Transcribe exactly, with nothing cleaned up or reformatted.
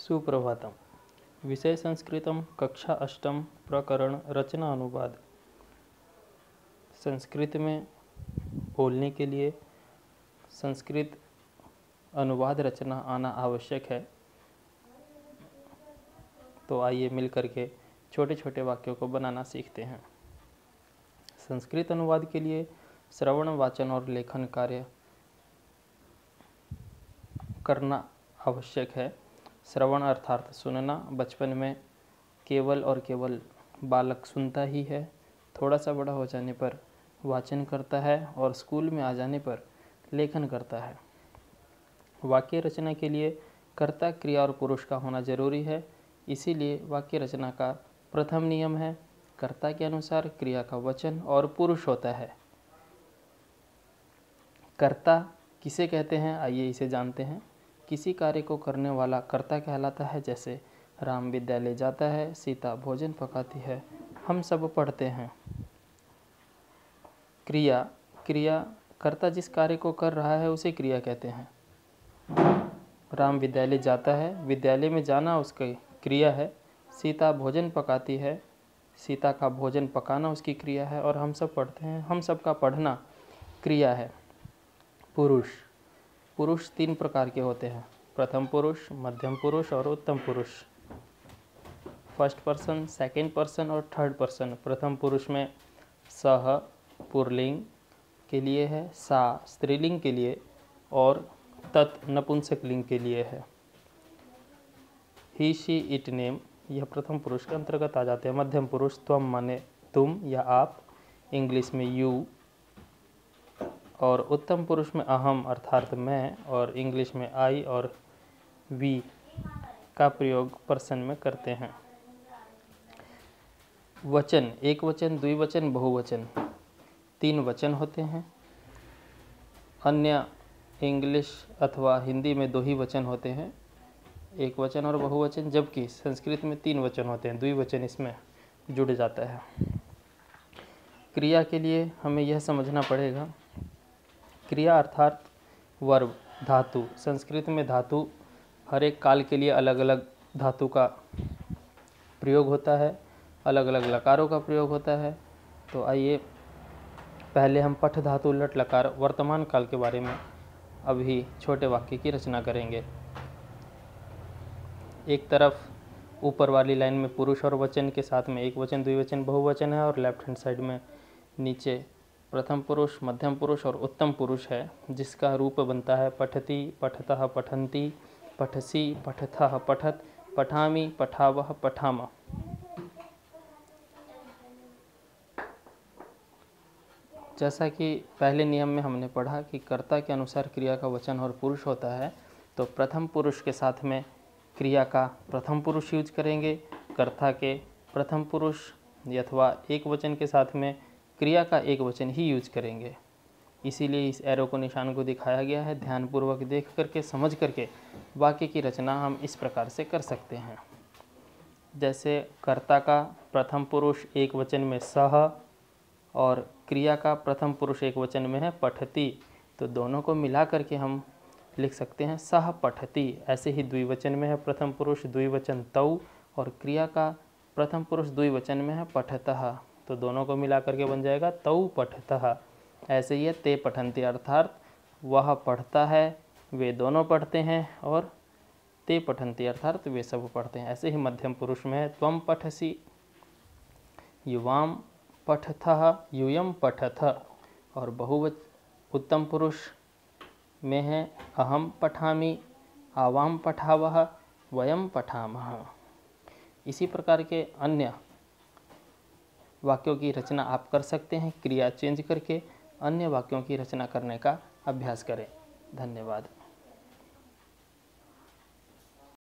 सुप्रभातम। विषय संस्कृतम, कक्षा अष्टम, प्रकरण रचना अनुवाद। संस्कृत में बोलने के लिए संस्कृत अनुवाद रचना आना आवश्यक है। तो आइए मिल करके छोटे छोटे वाक्यों को बनाना सीखते हैं। संस्कृत अनुवाद के लिए श्रवण, वाचन और लेखन कार्य करना आवश्यक है। श्रवण अर्थात सुनना। बचपन में केवल और केवल बालक सुनता ही है। थोड़ा सा बड़ा हो जाने पर वाचन करता है और स्कूल में आ जाने पर लेखन करता है। वाक्य रचना के लिए कर्ता, क्रिया और पुरुष का होना जरूरी है। इसीलिए वाक्य रचना का प्रथम नियम है कर्ता के अनुसार क्रिया का वचन और पुरुष होता है। कर्ता किसे कहते हैं, आइए इसे जानते हैं। किसी कार्य को करने वाला कर्ता कहलाता है। जैसे राम विद्यालय जाता है, सीता भोजन पकाती है, हम सब पढ़ते हैं। क्रिया क्रिया कर्ता जिस कार्य को कर रहा है उसे क्रिया कहते हैं। राम विद्यालय जाता है, विद्यालय में जाना उसकी क्रिया है। सीता भोजन पकाती है, सीता का भोजन पकाना उसकी क्रिया है। और हम सब पढ़ते हैं, हम सब का पढ़ना क्रिया है। पुरुष पुरुष तीन प्रकार के होते हैं, प्रथम पुरुष, मध्यम पुरुष और उत्तम पुरुष। फर्स्ट पर्सन, सेकंड पर्सन और थर्ड पर्सन। प्रथम पुरुष में सह पुल्लिंग के लिए है, सा स्त्रीलिंग के लिए और तत् नपुंसक लिंग के लिए है। ही, शी, इट, नेम यह प्रथम पुरुष के अंतर्गत आ जाते हैं। मध्यम पुरुष त्वम माने तुम या आप, इंग्लिश में यू। और उत्तम पुरुष में अहम अर्थात मैं और इंग्लिश में आई और वी का प्रयोग पर्सन में करते हैं। वचन एक वचन, द्विवचन, बहुवचन तीन वचन होते हैं। अन्य इंग्लिश अथवा हिंदी में दो ही वचन होते हैं, एक वचन और बहुवचन। जबकि संस्कृत में तीन वचन होते हैं, द्विवचन इसमें जुड़ जाता है। क्रिया के लिए हमें यह समझना पड़ेगा, क्रिया अर्थात वर्ब, धातु। संस्कृत में धातु हर एक काल के लिए अलग अलग धातु का प्रयोग होता है, अलग अलग लकारों का प्रयोग होता है। तो आइए पहले हम पठ धातु, लट, लकार वर्तमान काल के बारे में अभी छोटे वाक्य की रचना करेंगे। एक तरफ ऊपर वाली लाइन में पुरुष और वचन के साथ में एक वचन, द्विवचन, बहुवचन है और लेफ्ट हैंड साइड में नीचे प्रथम पुरुष, मध्यम पुरुष और उत्तम पुरुष है, जिसका रूप बनता है पठति, पठतः, पठन्ति, पठसी, पठथः, पठत, पठामि, पठावः, पठामः। जैसा कि पहले नियम में हमने पढ़ा कि कर्ता के अनुसार क्रिया का वचन और पुरुष होता है, तो प्रथम पुरुष के साथ में क्रिया का प्रथम पुरुष यूज करेंगे, कर्ता के प्रथम पुरुष अथवा एक वचन के साथ में क्रिया का एक वचन ही यूज करेंगे। इसीलिए इस एरो को, निशान को दिखाया गया है। ध्यानपूर्वक देख करके, समझ करके वाक्य की रचना हम इस प्रकार से कर सकते हैं। जैसे कर्ता का प्रथम पुरुष एक वचन में सह और क्रिया का प्रथम पुरुष एक वचन में है पठति, तो दोनों को मिला करके हम लिख सकते हैं सह पठति। ऐसे ही द्विवचन में है प्रथम पुरुष द्विवचन तौ और क्रिया का प्रथम पुरुष द्विवचन में है पठतः, तो दोनों को मिला करके बन जाएगा तौ पठतः। ऐसे ही है ते पठन्ति अर्थात वह पढ़ता है, वे दोनों पढ़ते हैं, और ते पठन्ति अर्थात वे सब पढ़ते हैं। ऐसे ही मध्यम पुरुष में है त्वम पठसि, युवाम पठथः, यूयम पठथ। और बहुवचन उत्तम पुरुष में है अहम पठामि, आवाम पठावः, वयम पठामः। इसी प्रकार के अन्य वाक्यों की रचना आप कर सकते हैं। क्रिया चेंज करके अन्य वाक्यों की रचना करने का अभ्यास करें। धन्यवाद।